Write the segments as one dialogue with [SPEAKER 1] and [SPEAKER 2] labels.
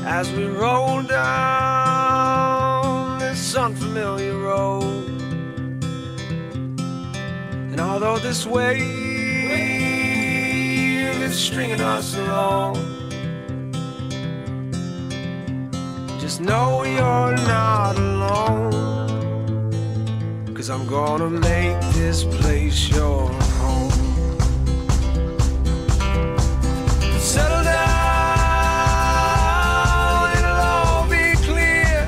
[SPEAKER 1] as we roll down this unfamiliar road. And although this wave is stringing us along, just know you're not alone, 'cause I'm gonna make this place your home. Settle down, it'll all be clear.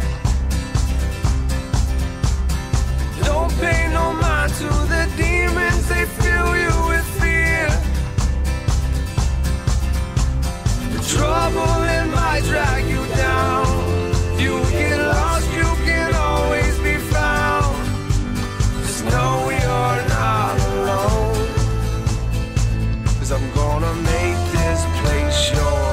[SPEAKER 1] Don't pay no mind to the demons, they fill you with fear. The trouble, it might drag you down. You get lost, you can always be found. Just know you're not alone, 'cause I'm gonna make this place your home.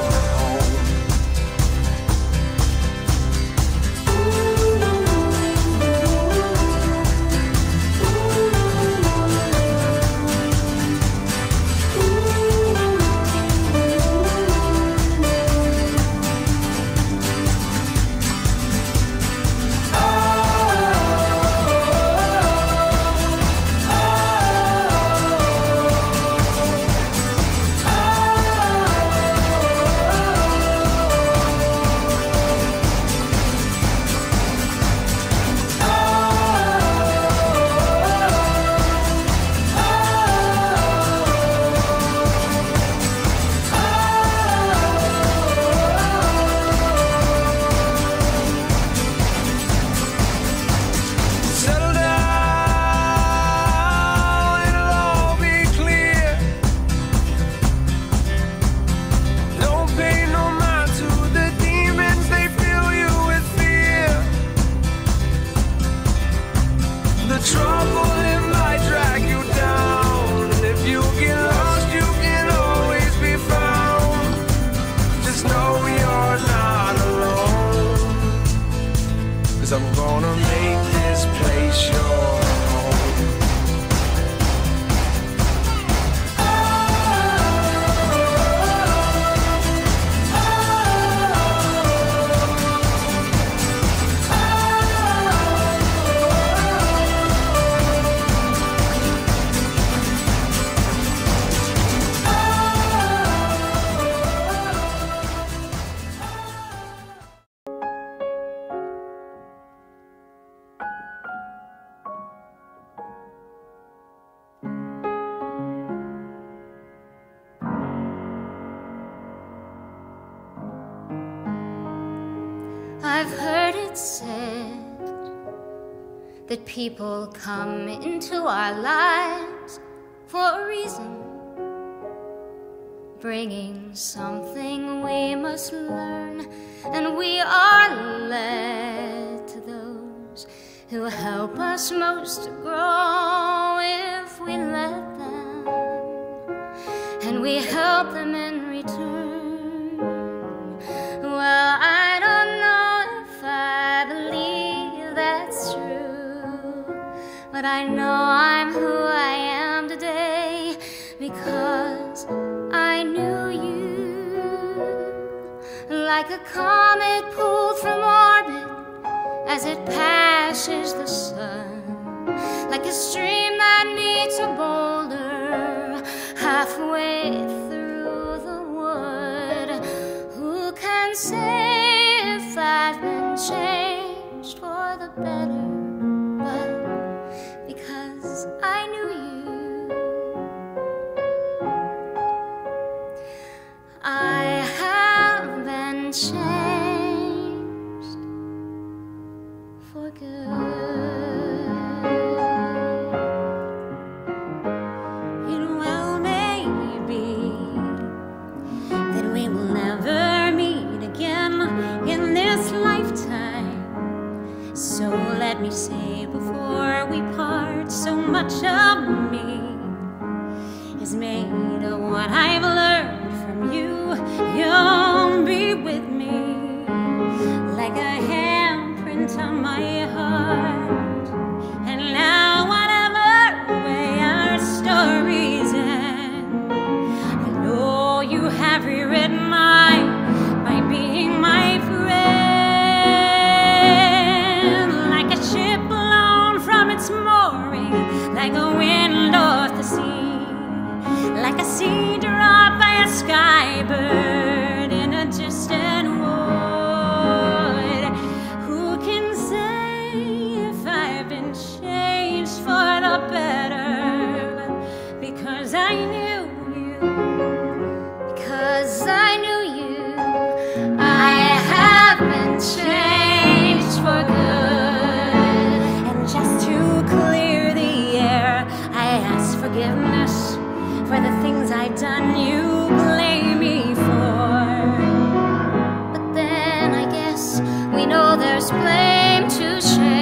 [SPEAKER 1] I'm gonna make this place your home.
[SPEAKER 2] I've heard it said that people come into our lives for a reason, bringing something we must learn, and we are led to those who help us most to grow if we let them, and we help them in return. Well, I don't know if I believe that's true, but I know I'm who I am today because I knew you. Like a comet pulled from orbit as it passes the sun, like a stream that meets a boulder halfway through the wood. Who can say if I've been changed for the better? But because I knew you, I have been changed for good. It well may be that we will never meet again we know there's blame to share.